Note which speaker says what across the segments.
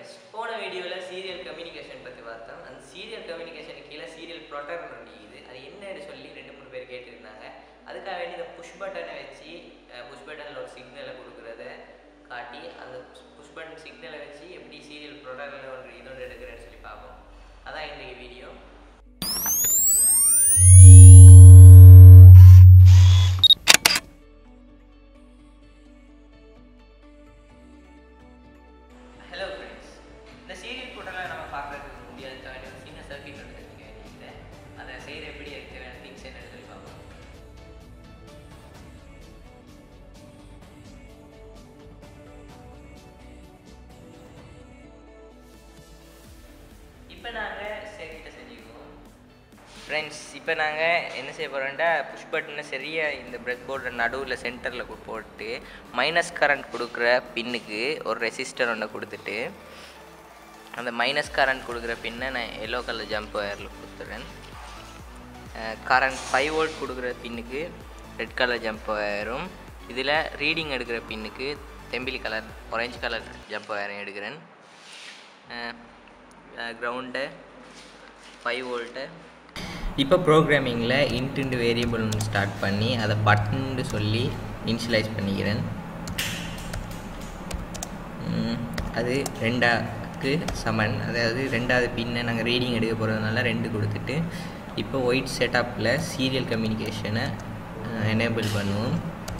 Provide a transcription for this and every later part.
Speaker 1: friends, போன வீடியோல serial communication பத்தி பார்த்தோம். அந்த சீரியல் கம்யூனிகேஷனுக்கு கீழ சீரியல் ப்ரோட்டோகால் இருக்குது. அது என்னன்னு சொல்லி 2-3 பேர் கேட்டிருந்தாங்க. அதுக்காக வேண்டி இந்த புஷ் பட்டனை வச்சு புஷ் பட்டன்ல ஒரு சிக்னலை கொடுக்கறத காட்டி அந்த புஷ் பட்டன் சிக்னலை வச்சு எப்படி சீரியல் ப்ரோட்டோகால் இன்னொன்று எடுக்கிறேன்னு சொல்லி பார்ப்போம். அதான் இன்றைக்கி வீடியோ. ஹலோ ஃப்ரெண்ட்ஸ், இந்த சீரியல் ப்ரோட்டோகால் நம்ம பார்க்கறதுக்கு முடியாது தாண்டி ஒரு சின்ன சர்க்கியூட் எடுத்துருக்கீங்க. அதை செய்கிற எப்படி இருக்கிற திங்ஸ் என்னன்னு சொல்லி பார்ப்போம். இப்போ நாங்கள் சர்க்கியூட்டை செஞ்சுக்குவோம். ஃப்ரெண்ட்ஸ், இப்போ நாங்கள் என்ன செய்ய போகிறோம்னா புஷ் பட்டனை சரியாக இந்த பிரெட் போர்டு நடுவில் சென்டரில் போட்டு மைனஸ் கரண்ட் கொடுக்குற பின்னுக்கு ஒரு ரெசிஸ்டர் ஒன்று கொடுத்துட்டு அந்த மைனஸ் கரண்ட் கொடுக்குற பின்னை நான் எல்லோ கலர் ஜம்ப் ஒயரில் கொடுத்துட்றேன். கரண்ட் 5 வோல்ட் கொடுக்குற பின்னுக்கு ரெட் கலர் ஜம்ப் ஒயரும், இதில் ரீடிங் எடுக்கிற பின்னுக்கு தெம்பிலி கலர் ஆரஞ்சு கலர் ஜம்ப் ஒயரும் எடுக்கிறேன். கிரவுண்டை 5 வோல்ட்டை இப்போ ப்ரோக்ராமிங்கில் இன்ட்டு வேரியபிள் ஒன்று ஸ்டார்ட் பண்ணி அதை பட்டன்னு சொல்லி இனிஷியலைஸ் பண்ணிக்கிறேன். அது 2க்கு சமன், அதாவது 2வது பின்னை நாங்கள் ரீடிங் எடுக்க போகிறதுனால 2 கொடுத்துட்டு இப்போ ஒயிட் செட்டப்பில் சீரியல் கம்யூனிகேஷனை எனேபிள் பண்ணுவோம்.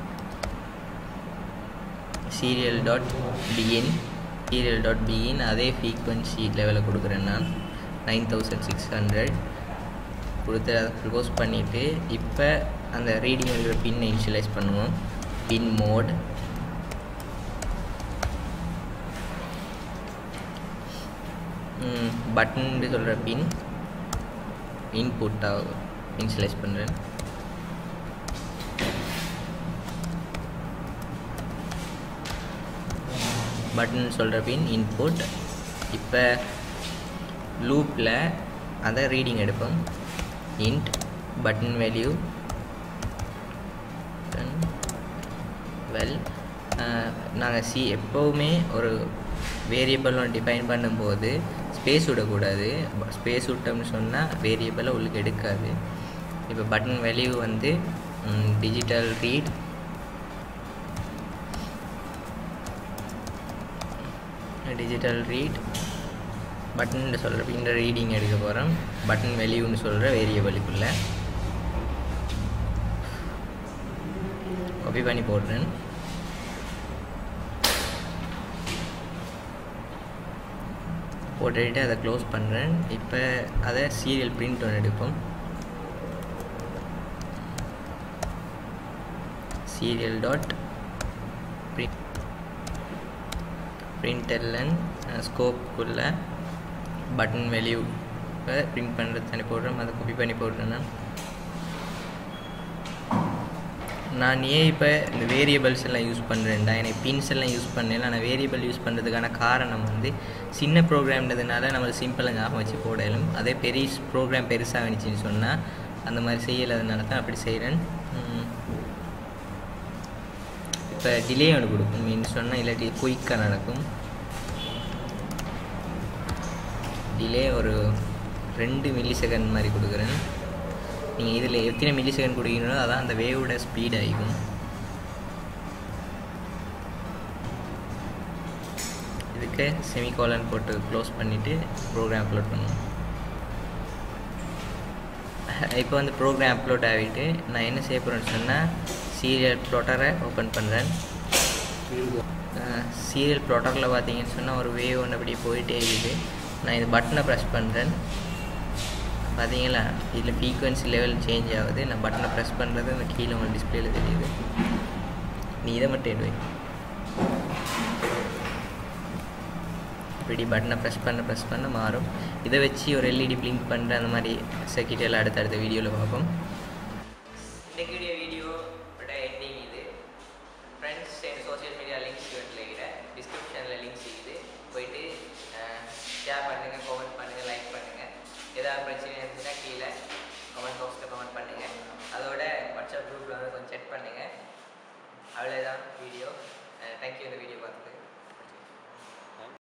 Speaker 1: சீரியல் டாட் பிகின் அதே ஃப்ரீக்வன்சி லெவலில் கொடுக்குறேன். நான் 9600 கொடுத்து அதை க்ளோஸ் பண்ணிவிட்டு இப்போ அந்த ரீடிங் எடுக்கிற பின்னை இனிஷியலைஸ் பண்ணுவோம். பின் மோட் பட்டன் சொல்கிற பின் இன்புட்டாக இனிஷியலைஸ் பண்ணுறேன். பட்டன் சொல்கிற பின் இன்புட். இப்போ லூப்பில் அதை ரீடிங் எடுப்போம். இன்ட் பட்டன் வேல்யூ நாங்கள் எப்போவுமே ஒரு வேரியபிள் ஒன்று டிஃபைன் பண்ணும்போது ஸ்பேஸ் விடக்கூடாது. ஸ்பேஸ் விட்டோம்னு சொன்னால் வேரியபிளை உள்ளுக்கு எடுக்காது. இப்போ பட்டன் வேல்யூ வந்து டிஜிட்டல் ரீட் பட்டன் சொல்கிற இந்த ரீடிங் எடுக்க போகிறோம். பட்டன் வேல்யூன்னு சொல்கிற வேரியபிளுக்குள்ளே காப்பி பண்ணி போடுறேன். போட்டுட்டு அதை க்ளோஸ் பண்ணுறேன். இப்போ அதை சீரியல் பிரிண்ட் ஒன்று எடுப்போம். சீரியல் டாட் பிரிண்டெல்லன் ஸ்கோப்புக்குள்ளே பட்டன் வேல்யூ பிரிண்ட் பண்ணுறது தனி போடுறோம். அதை காப்பி பண்ணி போடுறேன். நான் ஏன் இப்போ இந்த வேரியபிள்ஸ் எல்லாம் யூஸ் பண்ணுறேன்டா, எனக்கு பின்ஸ் எல்லாம் யூஸ் பண்ணேன். நான் வேரியபிள் யூஸ் பண்ணுறதுக்கான காரணம் வந்து சின்ன ப்ரோக்ராம்ன்றதுனால நம்மளுக்கு சிம்பிளாக ஞாபகம் வச்சு போடலும். அதே பெரிய ப்ரோக்ராம் பெருசாக வந்துச்சின்னு சொன்னால் அந்த மாதிரி செய்யலாதனால தான் அப்படி செய்கிறேன். இப்போ டிலே ஒன்று கொடுக்கும் மீன் சொன்னால், இல்லாட்டி குயிக்காக நடக்கும். டிலே ஒரு 2 மில்லி செகண்ட் மாதிரி கொடுக்குறேன். நீங்கள் இதில் எத்தனை மில்லி செகண்ட் கொடுக்கீங்களோ அதான் அந்த வேவோட ஸ்பீட் ஆகிக்கும். இதுக்கு செமிகோலன் போட்டு க்ளோஸ் பண்ணிவிட்டு ப்ரோக்ராம் அப்லோட் பண்ணுவோம். இப்போ வந்து ப்ரோக்ராம் அப்லோட் ஆகிட்டு நான் என்ன செய்ய போகிறேன்னு சொன்னால் சீரியல் ப்ளோட்டரை ஓப்பன் பண்ணுறேன். சீரியல் ப்ளோட்டரில் பார்த்தீங்கன்னு சொன்னால் ஒரு வேவ் ஒன்று அப்படியே போயிட்டே இருக்குது. நான் இந்த பட்டனை ப்ரெஸ் பண்ணுறேன். பார்த்தீங்களா, இதில் ஃப்ரீக்வன்சி லெவல் சேஞ்ச் ஆகுது. நான் பட்டனை ப்ரெஸ் பண்ணுறது அந்த கீழே உங்களுக்கு டிஸ்பிளேல தெரியுது. நீ இதை மட்டும் எடுவை. இப்படி பட்டனை ப்ரெஸ் பண்ண மாறும். இதை வச்சு ஒரு எல்இடி பிளிங்க் பண்ணுற அந்த மாதிரி சர்க்கியூட் எல்லாம் அடுத்த வீடியோவில் பார்ப்போம். இன்றைக்கு வீடியோட எண்டிங் இது. ஃப்ரெண்ட்ஸ், என் சோஷியல் மீடியா லிங்க்ஸ் டிஸ்கிரிப்ஷனில் லிங்க்ஸ் இருக்குது. போயிட்டு ஷேர் பண்ணுங்கள், கமெண்ட் பண்ணுங்கள், லைக் பண்ணுங்கள். ஏதாவது பிரச்சனை இருந்துச்சுன்னா கீழே கமெண்ட் பாக்ஸில் கமெண்ட் பண்ணுங்கள். அதோட வாட்ஸ்அப் குரூப்பில் வந்து கொஞ்சம் செக் பண்ணுங்கள். அவ்வளோதான் வீடியோ. தேங்க்யூ இந்த வீடியோ பார்த்துட்டு.